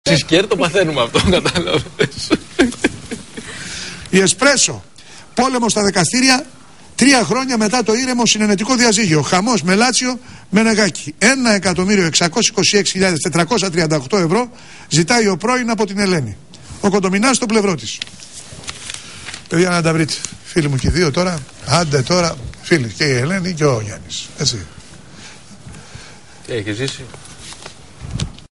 Συσκέρ το παθαίνουμε αυτό, κατάλαβες. Η Εσπρέσο. Πόλεμο στα δικαστήρια 3 χρόνια μετά το ήρεμο συνενετικό διαζύγιο. Χαμός με Λάτσιο με Νεγάκη. 1.626.438 ευρώ ζητάει ο πρώην από την Ελένη. Ο Κοντομινάς στο πλευρό της. Παιδιά, να τα βρείτε. Φίλοι μου και οι δύο τώρα. Άντε τώρα. Φίλοι, και η Ελένη και ο Γιάννης. Έτσι. Έχει ζήσει.